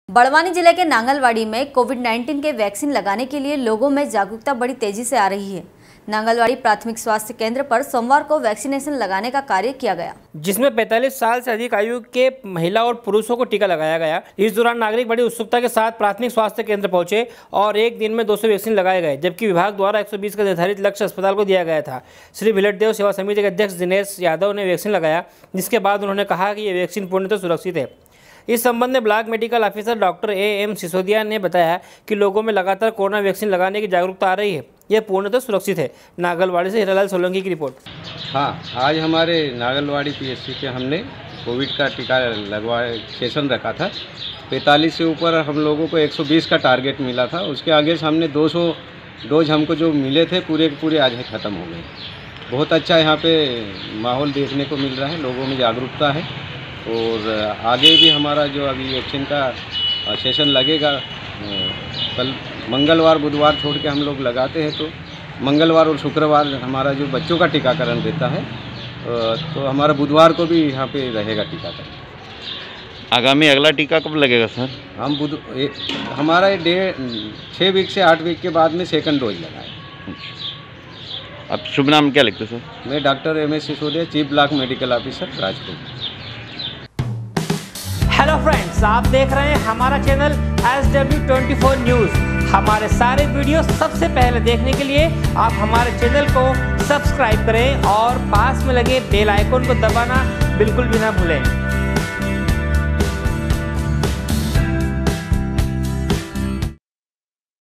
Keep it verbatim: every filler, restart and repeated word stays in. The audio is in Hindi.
बड़वानी जिले के नांगलवाड़ी में कोविड उन्नीस के वैक्सीन लगाने के लिए लोगों में जागरूकता बड़ी तेजी से आ रही है। नांगलवाड़ी प्राथमिक स्वास्थ्य केंद्र पर सोमवार को वैक्सीनेशन लगाने का कार्य किया गया, जिसमें पैंतालीस साल से अधिक आयु के महिला और पुरुषों को टीका लगाया गया। इस दौरान नागरिक बड़ी उत्सुकता के साथ प्राथमिक स्वास्थ्य केंद्र पहुंचे और एक दिन में दो सौ वैक्सीन लगाए गए, जबकि विभाग द्वारा एक सौ बीस का निर्धारित लक्ष्य अस्पताल को दिया गया था। श्री भिलटदेव सेवा समिति के अध्यक्ष दिनेश यादव ने वैक्सीन लगाया, जिसके बाद उन्होंने कहा कि ये वैक्सीन पूर्णतः सुरक्षित है। इस संबंध में block medical officer doctor A M Sisodia ने बताया कि लोगों में लगातार कोरोना वैक्सीन लगाने की जागरूकता आ रही है, यह पूर्णतः सुरक्षित है। नागलवाड़ी से हीरालाल सोलंकी की रिपोर्ट। हाँ, आज हमारे नागलवाड़ी पीएचसी के हमने कोविड का टीका लगवा सेशन रखा था। पैंतालीस से ऊपर हम लोगों को एक सौ बीस का टारगेट मिला था। उसके आगे से हमने दो सौ डोज हमको जो मिले थे पूरे के पूरे आज ख़त्म हो गए। बहुत अच्छा यहाँ पे माहौल देखने को मिल रहा है, लोगों में जागरूकता है और आगे भी हमारा जो अभी वैक्सीन का सेशन लगेगा, कल मंगलवार बुधवार छोड़ के हम लोग लगाते हैं, तो मंगलवार और शुक्रवार हमारा जो बच्चों का टीकाकरण रहता है, तो हमारा बुधवार को भी यहाँ पे रहेगा टीकाकरण। आगामी अगला टीका कब लगेगा सर? हम बुध हमारा डेढ़ छः वीक से आठ वीक के बाद में सेकंड डोज लगाए। आप शुभ नाम क्या लिखते सर? मैं doctor M S Sisodia, chief block medical officer Rajpur. Hello friends, आप देख रहे हैं हमारा channel S W twenty four news. हमारे सारे वीडियो सबसे पहले देखने के लिए आप हमारे चैनल को सब्सक्राइब करें और पास में लगे बेल आइकन को दबाना बिल्कुल भी ना भूलें।